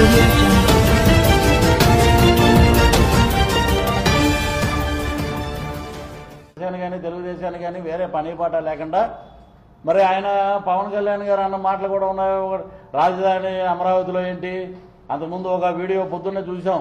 కానీ తెలుగుదేశానికి కానీ వేరే పని పాట లేకుండా మరి ఆయన పవన్ కళ్యాణ్ గారు అన్న మాటలు కూడా ఉన్నాయి. రాజధాని అమరావతిలో ఏంటి, అంతకుముందు ఒక వీడియో పొద్దున్నే చూసాం.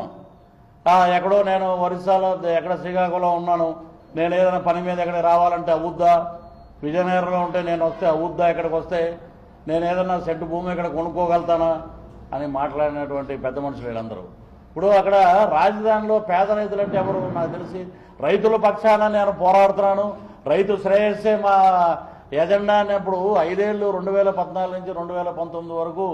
ఎక్కడో నేను ఒరిస్సాలో ఎక్కడ శ్రీకాకుళంలో ఉన్నాను, నేను ఏదైనా పని మీద ఎక్కడికి రావాలంటే అవుద్దా, విజయనగరంలో ఉంటే నేను వస్తే అవుద్దా, ఇక్కడికి వస్తే నేను ఏదైనా సెంటు భూమి ఇక్కడ కొనుక్కోగలుగుతానా అని మాట్లాడినటువంటి పెద్ద మనుషులు వీళ్ళందరూ. ఇప్పుడు అక్కడ రాజధానిలో పేద రైతులు అంటే ఎవరు, నాకు తెలిసి రైతుల పక్షాన నేను పోరాడుతున్నాను, రైతు శ్రేయస్సే మా ఎజెండా అన్నప్పుడు 5 ఏళ్ళు 2014 నుంచి 2019 వరకు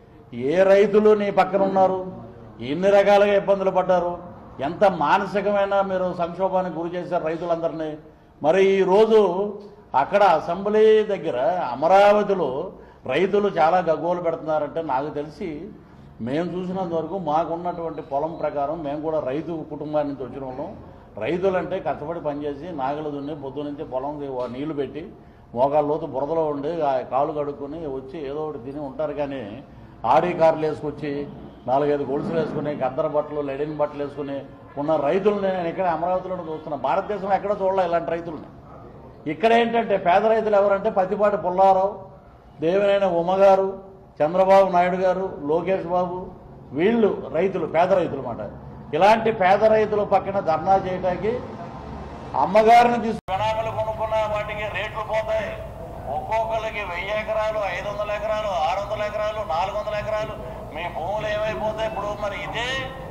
ఏ రైతులు నీ పక్కన ఉన్నారు, ఎన్ని రకాలుగా ఇబ్బందులు పడ్డారు, ఎంత మానసికమైన మీరు సంక్షోభానికి గురి చేశారు రైతులందరినీ. మరి ఈరోజు అక్కడ అసెంబ్లీ దగ్గర అమరావతిలో రైతులు చాలా గగ్గోలు పెడుతున్నారంటే నాకు తెలిసి మేము చూసినంత వరకు మాకున్నటువంటి పొలం ప్రకారం మేము కూడా రైతు కుటుంబాన్ని నుంచి వచ్చిన వాళ్ళం. రైతులంటే కష్టపడి పనిచేసి నాగలు దున్ని పొద్దు నుంచి పొలం నీళ్లు పెట్టి మోకాళ్ళ లోతు బురదలో ఉండి కాలు కడుక్కొని వచ్చి ఏదో ఒకటి తిని ఉంటారు. కానీ ఆడి కార్లు వేసుకొచ్చి 4-5 గొలుసులు వేసుకుని గద్దర బట్టలు లెడిన్ బట్టలు వేసుకుని ఉన్న రైతులని నేను ఇక్కడ అమరావతిలో చూస్తున్నాను. భారతదేశంలో ఎక్కడ చూడలే ఇలాంటి రైతులని. ఇక్కడ ఏంటంటే పేద రైతులు ఎవరంటే పత్తిపాటి పుల్లారావు, దేవినేని ఉమ్మగారు, చంద్రబాబు నాయుడు గారు, లోకేష్ బాబు, వీళ్ళు రైతులు, పేద రైతులు మాట. ఇలాంటి పేద రైతుల పక్కన ధర్నా చేయడానికి అమ్మగారిని తీసుకు వినామలు కొనుక్కున్న వాటికి రేట్లు పోతాయి. ఒక్కొక్కరికి 1000 ఎకరాలు, 500 ఎకరాలు, 600 ఎకరాలు, 400 ఎకరాలు మీ భూములు ఏమైపోతాయి. ఇప్పుడు మరి ఇదే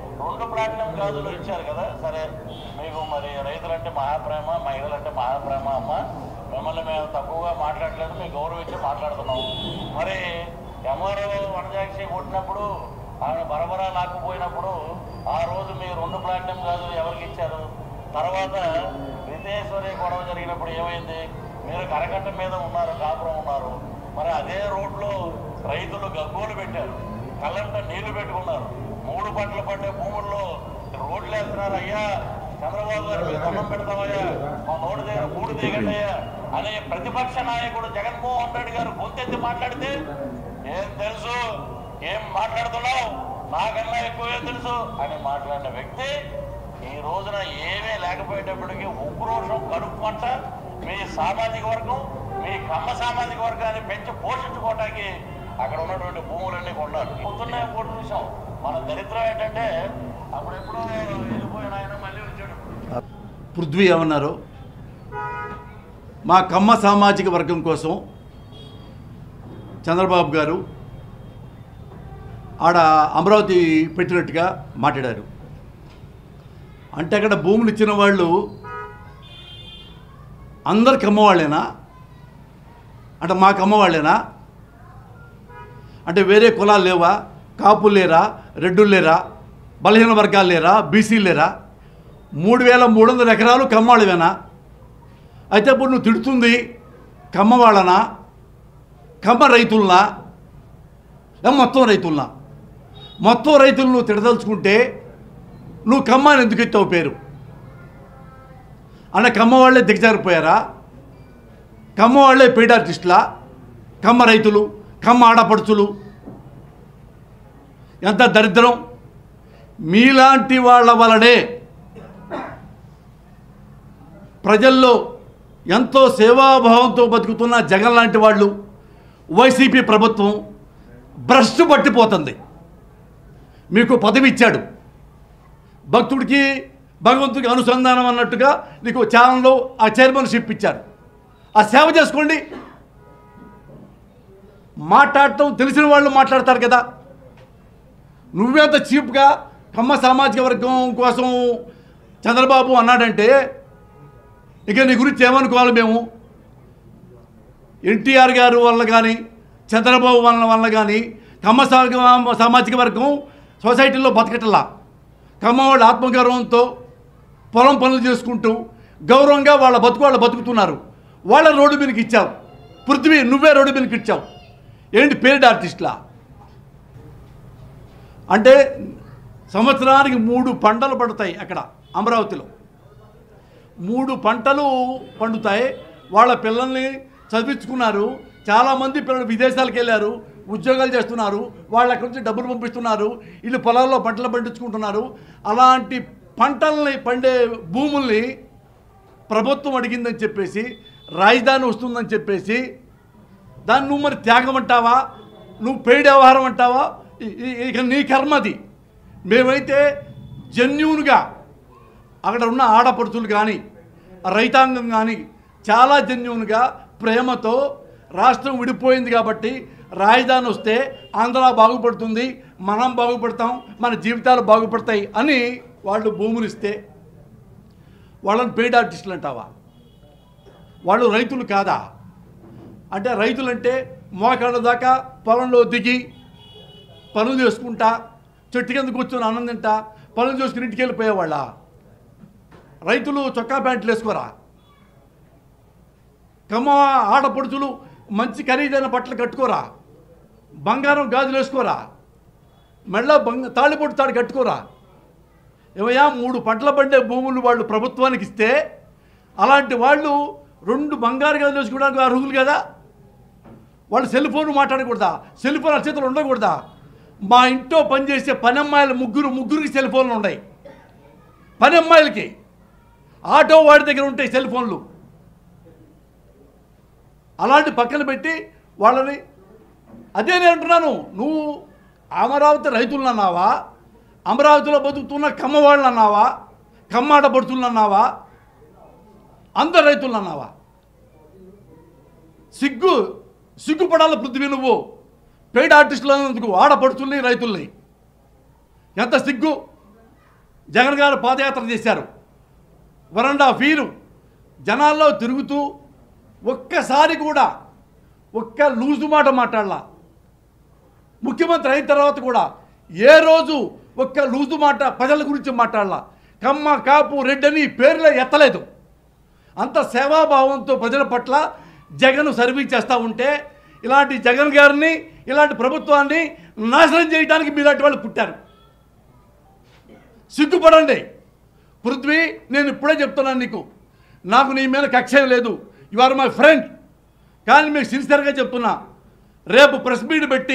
2 ప్లాటినం గాజులు ఇచ్చారు కదా, సరే మీకు మరి రైతులంటే మహాప్రేమ, మహిళలంటే మహాప్రేమ అమ్మ, మిమ్మల్ని మేము తక్కువగా మాట్లాడలేదు, మీకు గౌరవించి మాట్లాడుతున్నాం. మరి ఎంఆర్ఓ వనజాక్షి కొట్టినప్పుడు ఆమె బరబరా లాక్కుపోయినప్పుడు ఆ రోజు మీ 2 ప్లాటినం గాజులు ఎవరికి ఇచ్చారు? తర్వాత విదేశ్వరి గొడవ జరిగినప్పుడు ఏమైంది? మీరు కరకట్ట మీద ఉన్నారు, కాపురం ఉన్నారు. మరి అదే రోడ్లో రైతులు గగ్గోలు పెట్టారు, కళ్ళంట నీళ్లు పెట్టుకున్నారు. 3 పంటలు పండే భూముల్లో రోడ్లు వేస్తున్నారు. అయ్యా చంద్రబాబు గారు మీరు దండం పెడతామయ్యా, మా నోటి దగ్గర 3 దిగండియ్యా అనే ప్రతిపక్ష నాయకుడు జగన్మోహన్ రెడ్డి గారు గొంతెత్తి మాట్లాడితే ఏం తెలుసు, ఏం మాట్లాడుతున్నావు, నాకన్నా ఎక్కువే తెలుసు అని మాట్లాడిన వ్యక్తి ఈ రోజున ఏమీ లేకపోయేటప్పటికీ ఉక్రోషం, కడుపుమంట మీ సామాజిక వర్గం, మీ కమ్మ సామాజిక వర్గాన్ని పెంచి పోషించుకోవటానికి అక్కడ ఉన్నటువంటి భూములన్నీ కొన్నారు. పొద్దున్నే కూడా చూసాం. మన దరిద్రం ఏంటంటే అప్పుడు ఎప్పుడో వెళ్ళిపోయిన ఆయన మళ్ళీ వచ్చాడు. పృథ్వీ ఏమన్నారు, మా కమ్మ సామాజిక వర్గం కోసం చంద్రబాబు గారు ఆడ అమరావతి పెట్టినట్టుగా మాట్లాడారు. అంటే అక్కడ భూములు ఇచ్చిన వాళ్ళు అందరికి అమ్మవాళ్ళేనా? అంటే మాకు అమ్మవాళ్ళేనా? అంటే వేరే కులాలు లేవా? కాపులు లేరా? రెడ్డులు లేరా? బలహీన వర్గాలు లేరా? బీసీలు లేరా? 3300 ఎకరాలు కమ్మవాళ్ళవేనా? అయితే ఇప్పుడు నువ్వు తిడుతుంది కమ్మవాళ్ళనా, కమ్మ రైతులనా, మొత్తం రైతులనా? మొత్తం రైతులు నువ్వు తిడదలుచుకుంటే నువ్వు కమ్మని ఎందుకు ఎత్తావు పేరు? అన్న కమ్మ వాళ్ళే దిగజారిపోయారా? కమ్మ వాళ్ళే పెయిడ్ ఆర్టిస్టులా? కమ్మ రైతులు, కమ్మ ఆడపడుచులు, ఎంత దరిద్రం! మీలాంటి వాళ్ళ వలనే ప్రజల్లో ఎంతో సేవాభావంతో బతుకుతున్న జగన్ లాంటి వాళ్ళు, వైసీపీ ప్రభుత్వం భ్రష్టు పట్టిపోతుంది. మీకు పదవి ఇచ్చాడు, భక్తుడికి భగవంతుడికి అనుసంధానం అన్నట్టుగా నీకు ఛానల్లో ఆ చైర్మన్షిప్ ఇచ్చారు. ఆ సేవ చేసుకోండి. మాట్లాడటం తెలిసిన వాళ్ళు మాట్లాడతారు కదా. నువ్వేంత చీప్గా కమ్మ సామాజిక వర్గం కోసం చంద్రబాబు అన్నాడంటే ఇక నీ గురించి ఏమనుకోవాలి మేము? ఎన్టీఆర్ గారు వల్ల కానీ చంద్రబాబు వల్ల కానీ కమ్మ సామాజిక వర్గం సొసైటీలో బతకటల్లా. కమ్మవాళ్ళు ఆత్మగౌరవంతో పొలం పనులు చేసుకుంటూ గౌరవంగా వాళ్ళ బతుకుతున్నారు. వాళ్ళ రోడ్డు మీదకి ఇచ్చావు. పృథ్వీ నువ్వే రోడ్డు మీదకి ఇచ్చావు. ఏంటి పెయిడ్ ఆర్టిస్టులా? అంటే సంవత్సరానికి 3 పంటలు పండుతాయి అక్కడ అమరావతిలో. 3 పంటలు పండుతాయి. వాళ్ళ పిల్లల్ని చదివించుకున్నారు. చాలామంది పిల్లలు విదేశాలకు వెళ్ళారు. ఉద్యోగాలు చేస్తున్నారు, వాళ్ళ అక్కడి నుంచి డబ్బులు పంపిస్తున్నారు, వీళ్ళు పొలాల్లో పంటలు పండించుకుంటున్నారు. అలాంటి పంటల్ని పండే భూముల్ని ప్రభుత్వం అడిగిందని చెప్పేసి, రాజధాని వస్తుందని చెప్పేసి, దాన్ని నువ్వు మరి త్యాగం అంటావా, నువ్వు పెయిడ్ వ్యవహారం అంటావా? ఇక నీ కర్మది. మేమైతే జెన్యూన్గా అక్కడ ఉన్న ఆడపడుచులు కానీ రైతాంగం కానీ చాలా జెన్యూన్గా ప్రేమతో రాష్ట్రం విడిపోయింది కాబట్టి రాజధాని వస్తే ఆంధ్ర బాగుపడుతుంది, మనం బాగుపడతాం, మన జీవితాలు బాగుపడతాయి అని వాళ్ళు భూములు ఇస్తే వాళ్ళని పెయిడ్ ఆర్టిస్టులు అంటావా? వాళ్ళు రైతులు కాదా? అంటే రైతులంటే మోకాళ్ళ దాకా పొలంలో దిగి పనులు చేసుకుంటా, చెట్టు కింద కూర్చొని అన్నం తింటా, పనులు చేసుకుని ఇంటికి వెళ్ళిపోయేవాళ్ళ? రైతులు చొక్కా ప్యాంట్లు వేసుకోరా? కమ్మ ఆడపడుచులు మంచి ఖరీదైన బట్టలు కట్టుకోరా? బంగారం గాజులు వేసుకోరా? మెళ్ళ తాళిబొట్టు తాడు కట్టుకోరా? ఏమయ్యా 3 పంటల పండే భూములు వాళ్ళు ప్రభుత్వానికి ఇస్తే అలాంటి వాళ్ళు 2 బంగారు గాజులు వేసుకోవడానికి అర్హులు కదా? వాళ్ళు సెల్ ఫోన్ మాట్లాడకూడదా? సెల్ ఫోన్ చేతులు ఉండకూడదా? మా ఇంట్లో పనిచేసే పనమ్మాయిలు ముగ్గురికి సెల్ ఫోన్లు ఉన్నాయి. పనమ్మాయిలకి ఆటో వాడి దగ్గర ఉంటాయి సెల్ ఫోన్లు. అలాంటి పక్కన పెట్టి వాళ్ళని, అదే నేను అంటున్నాను, నువ్వు అమరావతి రైతులను అన్నావా, అమరావతిలో బతుకుతున్న కమ్మ వాళ్ళని అన్నావా, కమ్మాట పడుతులను అన్నావా, అందరు రైతులను అన్నావా? సిగ్గుపడాల పృథ్వీ నువ్వు. పెయిడ్ ఆర్టిస్టులు అన్నందుకు ఆడపడుతుల్ని రైతుల్ని ఎంత సిగ్గు. జగన్ గారు పాదయాత్ర చేశారు, 1.5 years జనాల్లో తిరుగుతూ ఒక్కసారి కూడా ఒక్క లూజు మాట మాట్లాడలా. ముఖ్యమంత్రి అయిన తర్వాత కూడా ఏ రోజు ఒక్క లూజు మాట ప్రజల గురించి మాట్లాడలా. కమ్మ కాపు రెడ్డి పేర్లే ఎత్తలేదు. అంత సేవాభావంతో ప్రజల పట్ల జగన్ సర్వీస్ చేస్తూ ఉంటే ఇలాంటి జగన్ గారిని, ఇలాంటి ప్రభుత్వాన్ని నాశనం చేయడానికి మీలాంటి వాళ్ళు పుట్టారు. సిగ్గుపడండి పృథ్వీ. నేను ఇప్పుడే చెప్తున్నాను నీకు, నాకు నీ మీద కక్ష లేదు, యు ఆర్ మై ఫ్రెండ్. కానీ మీకు సిన్సియర్గా చెప్తున్నా, రేపు ప్రెస్ మీట్ పెట్టి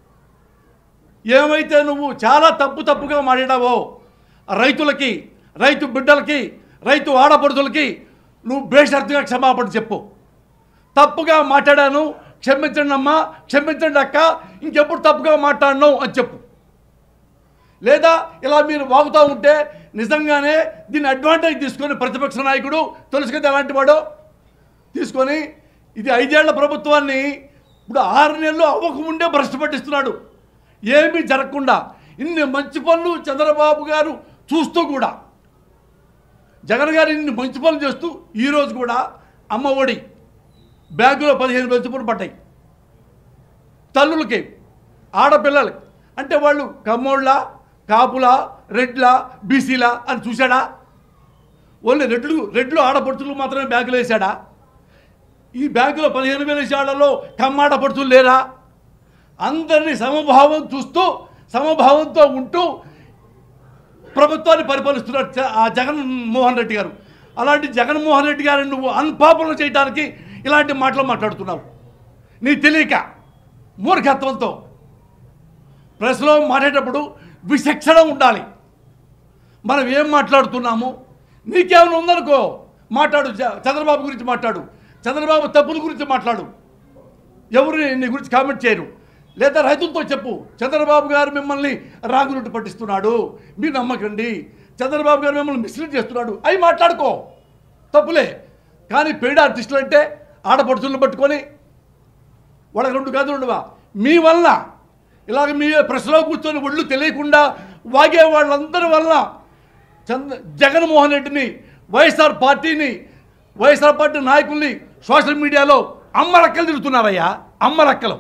ఏమైతే నువ్వు చాలా తప్పుగా మాట్లాడావో రైతులకి, రైతు బిడ్డలకి, రైతు ఆడపడుతులకి నువ్వు బేషరతుగా క్షమాపణ చెప్పు. తప్పుగా మాట్లాడాను, క్షమించండి అమ్మా, క్షమించండి అక్క, ఇంకెప్పుడు తప్పుగా మాట్లాడను అని చెప్పు. లేదా ఇలా మీరు వాగుతూ ఉంటే నిజంగానే దీన్ని అడ్వాంటేజ్ తీసుకొని ప్రతిపక్ష నాయకుడు, తెలుసు కదా ఎలాంటి వాడో, తీసుకొని ఇది 5 ఏళ్ల ప్రభుత్వాన్ని ఇప్పుడు 6 నెలలు అవ్వకముందే భ్రష్టు పట్టిస్తున్నాడు. ఏమీ జరగకుండా ఇన్ని మంచి పనులు చంద్రబాబు గారు చూస్తూ కూడా, జగన్ గారు ఇన్ని మంచి పనులు చేస్తూ ఈరోజు కూడా అమ్మ ఒడి బ్యాగులో 15,000 రూపాయలు పడ్డాయి తల్లులకి, ఆడపిల్లలకి. అంటే వాళ్ళు కమ్మోళ్ళ, కాపుల, రెడ్ల, బీసీల అని చూశాడా? ఓన్లీ రెడ్లు ఆడపడుచులు మాత్రమే బ్యాగులు వేశాడా? ఈ బ్యాగులో 15,000 వేసాడలో కమ్మాడపడుచులు లేరా? అందరినీ సమభావం చూస్తూ, సమభావంతో ఉంటూ ప్రభుత్వాన్ని పరిపాలిస్తున్నాడు ఆ జగన్మోహన్ రెడ్డి గారు. అలాంటి జగన్మోహన్ రెడ్డి గారిని నువ్వు అన్పాపులర్ చేయడానికి ఇలాంటి మాటలు మాట్లాడుతున్నావు. నీ తెలియక మూర్ఖత్వంతో ప్రెస్లో మాట్లాడేటప్పుడు విచక్షణ ఉండాలి. మనం ఏం మాట్లాడుతున్నాము, నీకేమైనా ఉందనుకో మాట్లాడు, చంద్రబాబు గురించి మాట్లాడు, చంద్రబాబు తప్పుల గురించి మాట్లాడు, ఎవరు నీ గురించి కామెంట్ చేయరు. లేదా రైతులతో చెప్పు, చంద్రబాబు గారు మిమ్మల్ని రాగులుట్టు పట్టిస్తున్నాడు, మీరు నమ్మకండి, చంద్రబాబు గారు మిమ్మల్ని మిస్లీడ్ చేస్తున్నాడు, అవి మాట్లాడుకో, తప్పులే. కానీ పెయిడ్ ఆర్టిస్టులు అంటే ఆడపడుచులను పట్టుకొని వాళ్ళకి 2 గదులు ఉండవా? మీ వల్ల ఇలాగ మీ ప్రెస్లో కూర్చొని ఒళ్ళు తెలియకుండా వాగే వాళ్ళందరి వల్ల జగన్మోహన్ రెడ్డిని, వైఎస్ఆర్ పార్టీ నాయకుల్ని సోషల్ మీడియాలో అమ్మలక్కలు తిరుగుతున్నారయ్యా. అమ్మలక్కలు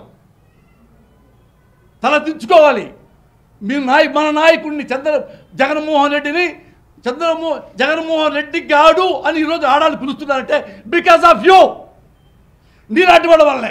తల దించుకోవాలి. మన నాయకుడిని జగన్మోహన్ రెడ్డి గాడు అని ఈరోజు ఆడాలి పిలుస్తున్నారంటే బికాస్ ఆఫ్ యూ, నీలాంటి వాళ్ళ వల్లే.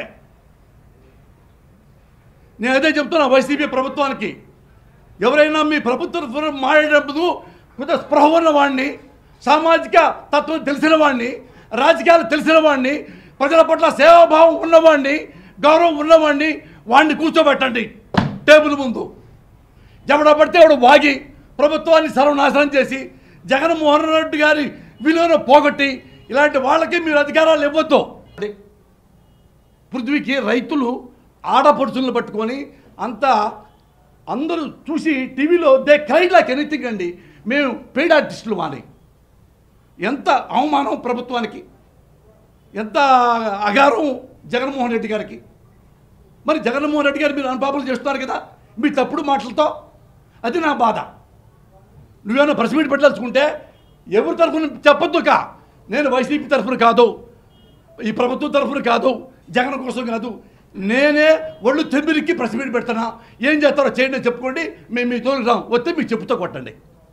నేను అదే చెప్తున్నా వైసీపీ ప్రభుత్వానికి, ఎవరైనా మీ ప్రభుత్వం మాట్లాడినప్పుడు కొంచెం స్పృహ ఉన్నవాడిని, సామాజిక తత్వం తెలిసిన వాడిని, రాజకీయాలు తెలిసిన వాడిని, ప్రజల పట్ల సేవాభావం ఉన్నవాడిని, గౌరవం ఉన్నవాడిని వాడిని కూర్చోబెట్టండి టేబుల్ ముందు. ఎవడ పడితే ఎవడు వాగి ప్రభుత్వాన్ని సర్వనాశనం చేసి జగన్మోహన్ రెడ్డి గారి విలువను పోగొట్టి ఇలాంటి వాళ్ళకి మీరు అధికారాలు ఇవ్వద్దు. పృథ్వీకి రైతులు ఆడపడుచులను పట్టుకొని అంతా అందరూ చూసి టీవీలో దే క్రైడ్ లైక్ ఎనీథింగ్ అండి. మేము పెయిడ్ ఆర్టిస్టులు మాని. ఎంత అవమానం ప్రభుత్వానికి, ఎంత అగారం జగన్మోహన్ రెడ్డి గారికి. మరి జగన్మోహన్ రెడ్డి గారు మీరు అనుపాపలు చేస్తున్నారు కదా మీ తప్పుడు మాటలతో. అది నా బాధ. నువ్వేమైనా ప్రెస్ మీట్ పెట్టాల్సుకుంటే ఎవరి తరఫున చెప్పొద్దుక. నేను వైసీపీ తరఫున కాదు, ఈ ప్రభుత్వం తరఫున కాదు, జగన్ కోసం కాదు. నేనే ఒళ్ళు తెమ్మిరికి ప్రెస్ మీట్ పెడతానా. ఏం చేస్తారో చేయండి చెప్పుకోండి. మేము మీ తోలు రాం, వస్తే మీకు చెప్పుతో కొట్టండి.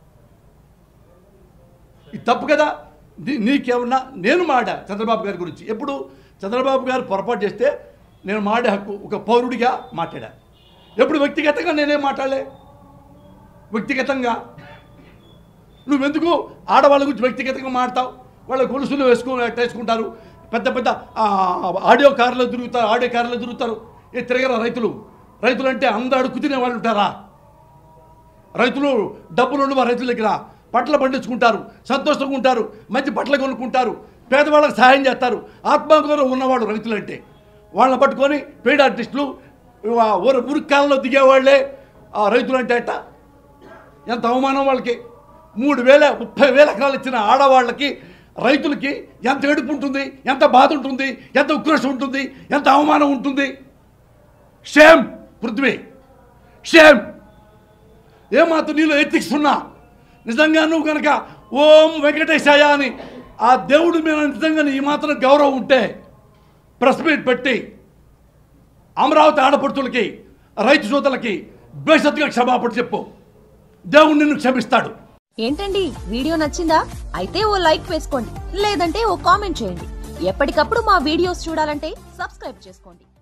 ఇది తప్పు కదా. నీకేమన్నా నేను మాడా చంద్రబాబు గారి గురించి. ఎప్పుడు చంద్రబాబు గారు పొరపాటు చేస్తే నేను మాడే హక్కు ఒక పౌరుడిగా మాట్లాడా. ఎప్పుడు వ్యక్తిగతంగా నేనేం మాట్లాడలే. వ్యక్తిగతంగా నువ్వెందుకు ఆడవాళ్ళ గురించి వ్యక్తిగతంగా మాట్లాడతావు? వాళ్ళ గొలుసులు వేసుకుంటారు, పెద్ద పెద్ద ఆడియో కార్లో తిరుగుతారు. ఏ తిరగరా రైతులు? రైతులు అంటే అందరూ అడుగు తినే వాళ్ళు ఉంటారా? రైతులు డబ్బులు ఉండవా? రైతుల దగ్గర పంటలు పండించుకుంటారు, సంతోషంగా ఉంటారు, మంచి బట్టలు కొనుక్కుంటారు, పేదవాళ్ళకి సహాయం చేస్తారు. ఆత్మగౌరవం ఉన్నవాడు రైతులు అంటే. వాళ్ళని పట్టుకొని పెయిడ్ ఆర్టిస్టులు ఉరుక్కాలలో దిగేవాళ్లే రైతులు అంటే అట్ట. ఎంత అవమానం వాళ్ళకి. 3,000 30,000 ఎకరాలు ఇచ్చిన ఆడవాళ్ళకి రైతులకి ఎంత ఏడుపు ఉంటుంది, ఎంత బాధ ఉంటుంది, ఎంత ఉక్రోషం ఉంటుంది, ఎంత అవమానం ఉంటుంది. Shame Prithvi, shame. ఏమాత్రం నీలో ఎథిక్స్ ఉన్నా, నిజంగా నువ్వు కనుక ఓం వెంకటేశాయ అని ఆ దేవుడి మీద నిజంగా ఈ మాత్రం గౌరవం ఉంటే ప్రెస్ మీట్ పెట్టి అమరావతి ఆడపడుతులకి, రైతు సోదరులకి బేషత్తుగా క్షమాపణ చెప్పు. దేవుడు నిన్ను క్షమిస్తాడు. ఏంటండి వీడియో నచ్చిందా? అయితే ఓ లైక్ వేసుకోండి, లేదంటే ఓ కామెంట్ చేయండి. ఎప్పటికప్పుడు మా వీడియోస్ చూడాలంటే సబ్స్క్రైబ్ చేసుకోండి.